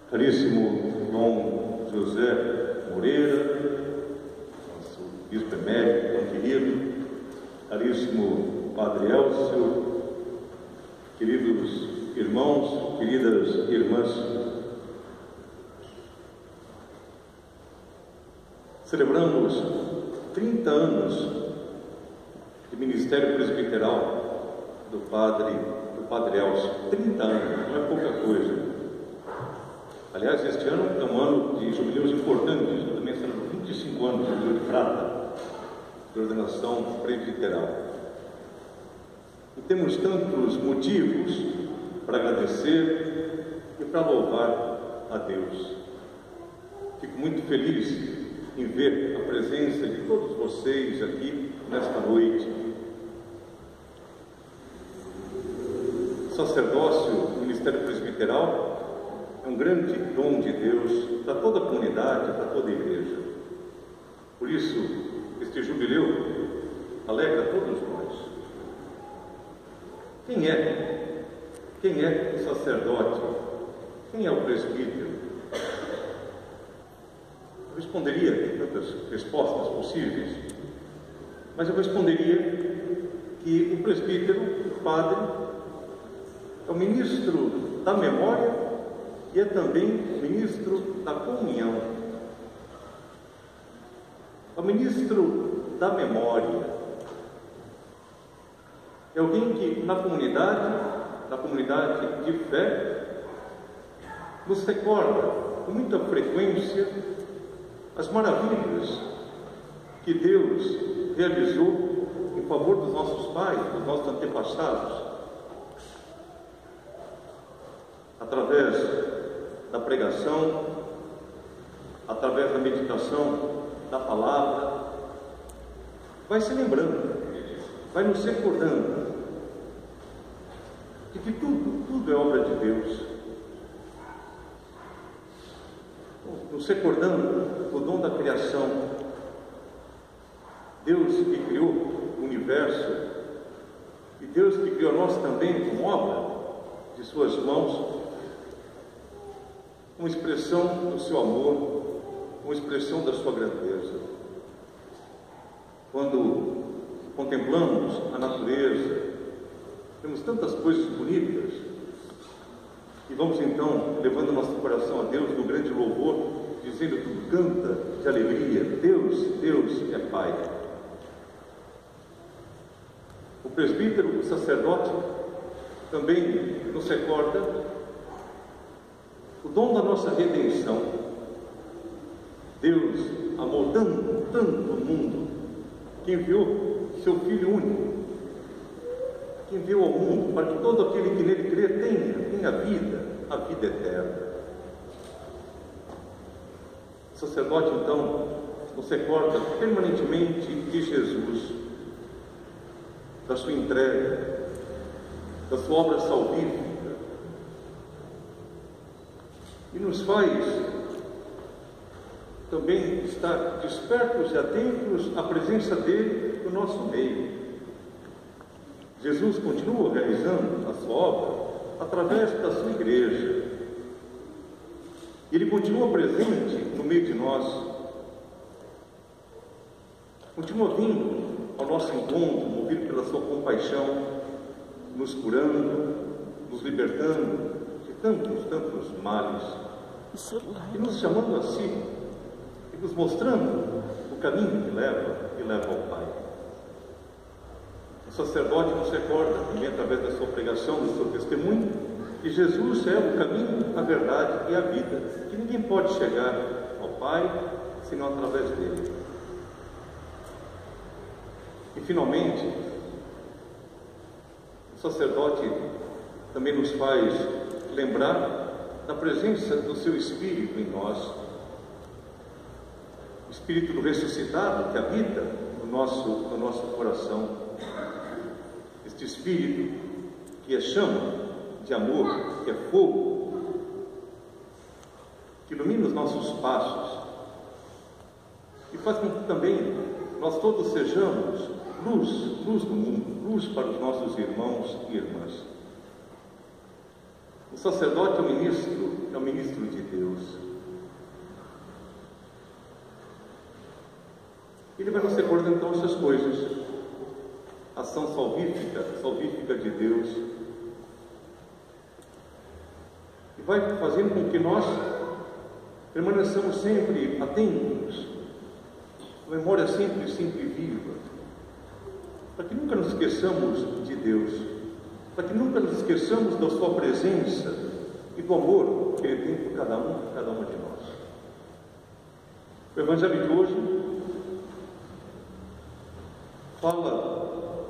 Caríssimo Dom José Moreira, nosso bispo emérito, tão querido, caríssimo Padre Elcio, queridos irmãos, queridas irmãs, celebramos 30 anos de ministério presbiteral do Padre Elcio. 30 anos, não é pouca coisa. Aliás, este ano é um ano de jubileus importantes, também serão 25 anos de jubileu de prata de ordenação presbiteral. E temos tantos motivos para agradecer e para louvar a Deus. Fico muito feliz em ver a presença de todos vocês aqui nesta noite. Sacerdócio, ministério presbiteral, é um grande dom de Deus para toda a comunidade, para toda a igreja. Por isso, este jubileu alegra todos nós. Quem é o sacerdote? Quem é o presbítero? Eu responderia, tem tantas respostas possíveis, mas eu responderia que o presbítero, o padre, é o ministro da memória e é também ministro da comunhão. É o ministro da memória. É alguém que na comunidade de fé, nos recorda com muita frequência as maravilhas que Deus realizou em favor dos nossos pais, dos nossos antepassados, através da pregação, através da meditação da palavra, vai se lembrando, vai nos recordando de que tudo é obra de Deus, nos recordando o dom da criação. Deus que criou o universo e Deus que criou nós também como obra de suas mãos, uma expressão do seu amor, uma expressão da sua grandeza. Quando contemplamos a natureza, temos tantas coisas bonitas, e vamos então levando nosso coração a Deus no grande louvor, dizendo que canta de alegria: Deus é Pai. O presbítero, o sacerdote, também nos recorda o dom da nossa redenção. Deus amou tanto o mundo, que enviou seu Filho único, que enviou ao mundo para que todo aquele que nele crê tenha vida, a vida eterna. O sacerdote, então, nos recorda permanentemente de Jesus, da sua entrega, da sua obra salvífica, e nos faz também estar despertos e atentos à presença dele no nosso meio. Jesus continua realizando a sua obra através da sua igreja. Ele continua presente no meio de nós, continua vindo ao nosso encontro, movido pela sua compaixão, nos curando, nos libertando de tantos males, e nos chamando a si, e nos mostrando o caminho que leva ao Pai. O sacerdote nos recorda, também através da sua pregação, do seu testemunho, que Jesus é o caminho, a verdade e a vida, que ninguém pode chegar ao Pai senão através dele. E finalmente, o sacerdote também nos faz lembrar da presença do seu Espírito em nós, o Espírito do ressuscitado que habita no nosso coração, este Espírito que é chama de amor, que é fogo, que ilumina os nossos passos e faz com que também nós todos sejamos luz do mundo, luz para os nossos irmãos e irmãs. O sacerdote é o ministro de Deus. Ele vai nos recordando então essas coisas. A ação salvífica de Deus. E vai fazendo com que nós permaneçamos sempre atentos, a memória sempre viva, para que nunca nos esqueçamos de Deus, para que nunca nos esqueçamos da sua presença e do amor que Ele tem por cada uma de nós. O Evangelho de hoje fala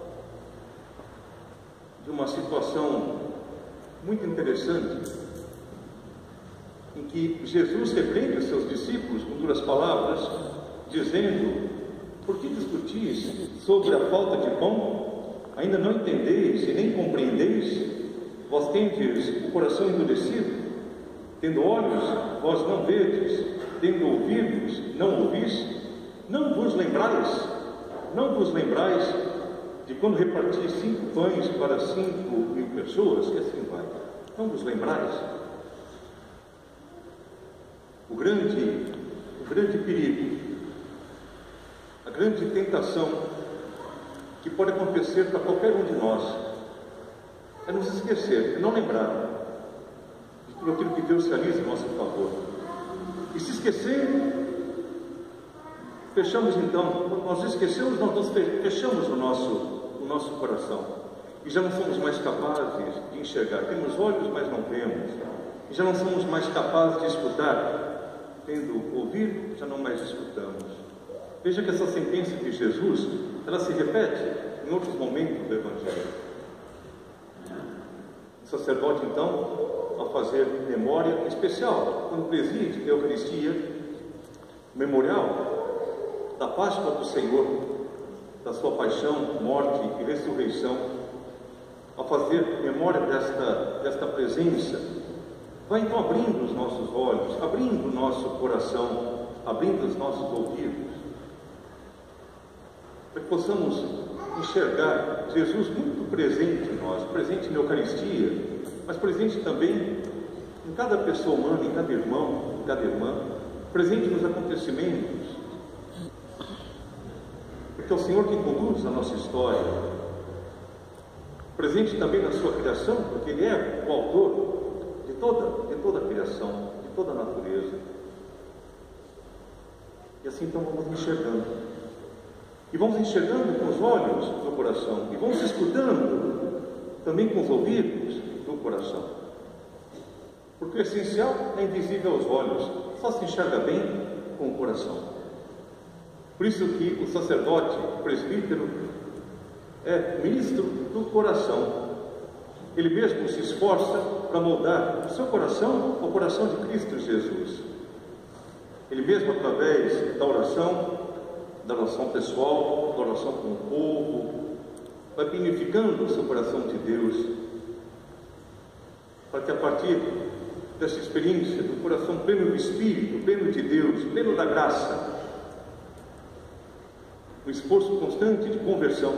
de uma situação muito interessante, em que Jesus repreende os seus discípulos com duras palavras, dizendo: por que discutis sobre a falta de pão? Ainda não entendeis e nem compreendeis? Vós tendes o coração endurecido? Tendo olhos, vós não vedes? Tendo ouvidos, não ouvis? Não vos lembrais de quando reparti 5 pães para 5.000 pessoas? E assim vai. Não vos lembrais? O grande perigo, a grande tentação que pode acontecer para qualquer um de nós é nos esquecer, é não lembrar de tudo aquilo que Deus realiza em nosso favor. E se esquecer, fechamos então, quando nós esquecemos, nós fechamos o nosso coração e já não somos mais capazes de enxergar. Temos olhos, mas não vemos, e já não somos mais capazes de escutar. Tendo ouvido, já não mais escutamos. Veja que essa sentença de Jesus, ela se repete em outros momentos do Evangelho. O sacerdote, então, ao fazer memória especial, quando preside a Eucaristia, memorial da Páscoa do Senhor, da sua paixão, morte e ressurreição, ao fazer memória desta presença, vai então abrindo os nossos olhos, abrindo o nosso coração, abrindo os nossos ouvidos, para que possamos enxergar Jesus muito presente em nós, presente na Eucaristia, mas presente também em cada pessoa humana, em cada irmão, em cada irmã, presente nos acontecimentos, porque é o Senhor quem conduz a nossa história, presente também na sua criação, porque Ele é o autor de toda a criação, de toda a natureza. E assim então vamos enxergando. E vamos enxergando com os olhos do coração. E vamos escutando também com os ouvidos do coração. Porque o essencial é invisível aos olhos, só se enxerga bem com o coração. Por isso que o sacerdote, o presbítero, é ministro do coração. Ele mesmo se esforça para moldar o seu coração ao coração de Cristo Jesus. Ele mesmo, através da oração pessoal, da oração com o povo, vai purificando o seu coração de Deus, para que a partir dessa experiência do coração pleno do Espírito, pleno de Deus, pleno da graça, o esforço constante de conversão,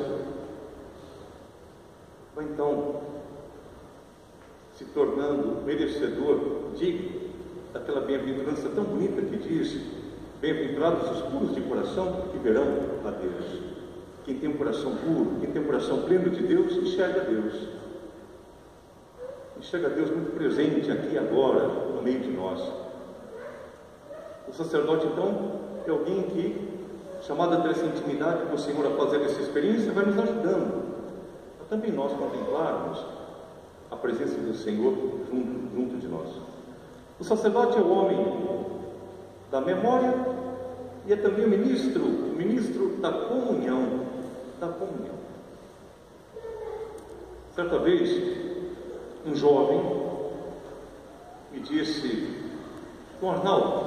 vai então se tornando merecedor, digno daquela bem-aventurança tão bonita que diz: bem-aventurados os puros de coração, que verão a Deus. Quem tem um coração puro, quem tem um coração pleno de Deus, enxerga Deus. Enxerga Deus muito presente aqui e agora, no meio de nós. O sacerdote, então, é alguém que, chamado a ter essa intimidade com o Senhor, a fazer essa experiência, vai nos ajudando a também nós contemplarmos a presença do Senhor junto de nós. O sacerdote é o homem da memória e é também o ministro da comunhão. Certa vez, um jovem me disse: Dom Arnaldo,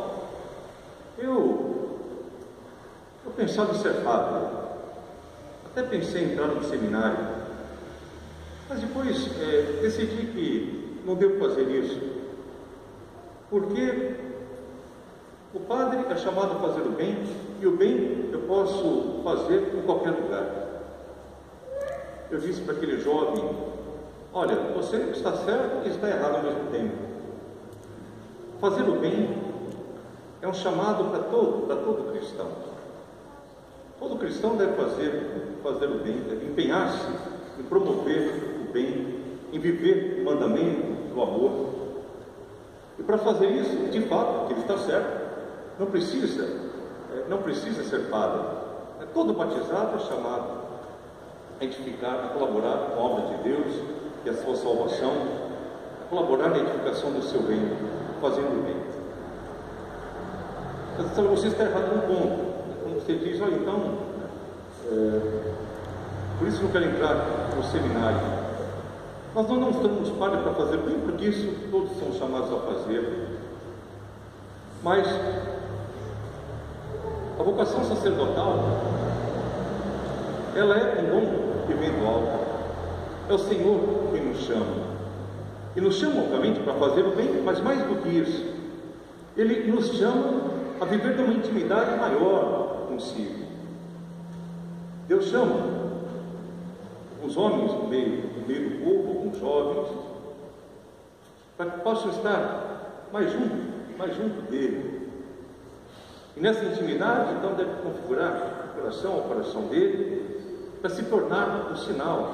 eu pensava em ser padre, até pensei em entrar no seminário, mas depois decidi que não devo fazer isso, porque o padre é chamado a fazer o bem, e o bem eu posso fazer em qualquer lugar. Eu disse para aquele jovem: olha, você está certo e está errado ao mesmo tempo. Fazer o bem é um chamado para todo cristão. Todo cristão deve fazer o bem, deve empenhar-se em promover o bem, em viver o mandamento do amor. E para fazer isso, de fato, que ele está certo, não precisa ser padre. Todo batizado é chamado a edificar, a colaborar com a obra de Deus e a sua salvação, a colaborar na edificação do seu reino, fazendo o bem. Então você está errado num ponto. Quando você diz, olha, então, por isso não quero entrar no seminário. Nós não estamos padres para fazer bem, porque isso todos são chamados a fazer. Mas a vocação sacerdotal, ela é um dom que vem do alto. É o Senhor quem nos chama. E nos chama, obviamente, para fazer o bem, mas mais do que isso, Ele nos chama a viver numa intimidade maior consigo. Deus chama os homens no meio do povo, alguns jovens, para que possam estar mais junto dele. E nessa intimidade, então, deve configurar o coração dele, para se tornar um sinal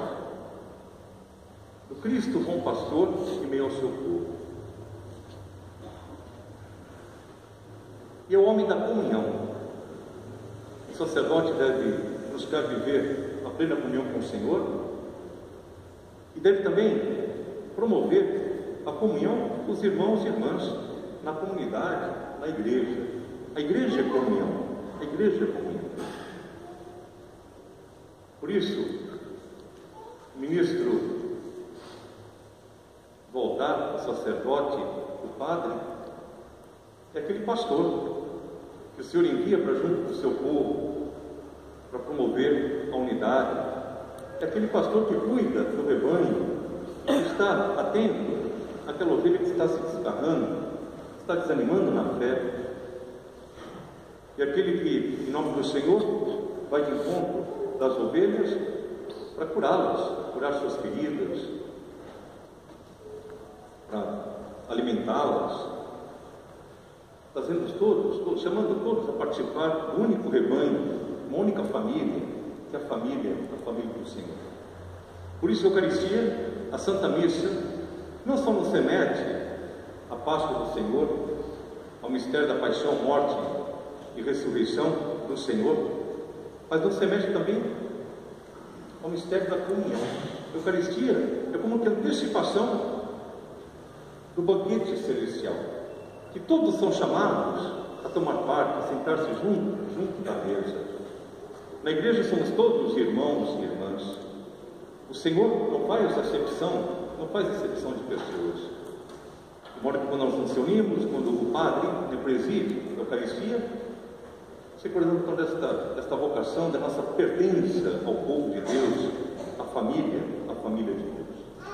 do Cristo bom pastor em meio ao seu povo. E é o homem da comunhão. O sacerdote deve buscar viver a plena comunhão com o Senhor e deve também promover a comunhão com os irmãos e irmãs na comunidade, na igreja. A igreja é comunhão. A igreja é comunhão. Por isso, o ministro do altar, o sacerdote, o padre, é aquele pastor que o Senhor envia para junto do seu povo, para promover a unidade. É aquele pastor que cuida do rebanho, que está atento àquela ovelha que está se desgarrando, está desanimando na fé. E aquele que, em nome do Senhor, vai de encontro das ovelhas para curá-las, curar suas feridas, para alimentá-las, fazendo todos, chamando todos a participar do único rebanho, uma única família, que é a família do Senhor. Por isso a Eucaristia, a Santa Missa, não só nos remete à Páscoa do Senhor, ao mistério da paixão, morte e ressurreição do Senhor, mas nos remete também ao mistério da comunhão. A Eucaristia é como que a antecipação do banquete celestial, que todos são chamados a tomar parte, a sentar-se junto da mesa. Na igreja somos todos irmãos e irmãs. O Senhor não faz acepção de pessoas. De modo que quando nós nos reunimos, quando o padre preside a Eucaristia, se recordando então desta vocação, da nossa pertença ao povo de Deus, à família de Deus.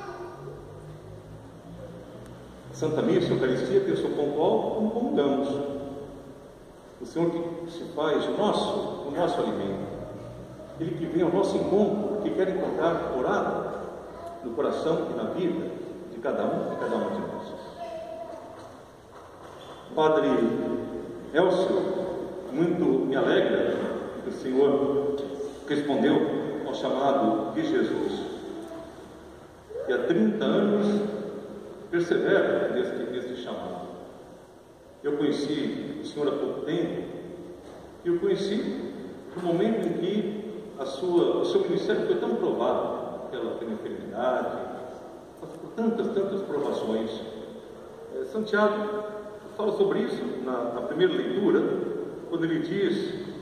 Santa Missa, a Eucaristia, tem o seu pontual como comungamos. O Senhor que se faz o nosso alimento. Ele que vem ao nosso encontro, que quer encontrar morada no coração e na vida de cada um de nós. Padre Elcio, muito me alegra que o Senhor respondeu ao chamado de Jesus, que há 30 anos persevera neste chamado. Eu conheci o Senhor há pouco tempo, e eu conheci no momento em que o seu ministério foi tão provado pela enfermidade, por tantas provações. Santiago fala sobre isso na primeira leitura, quando ele diz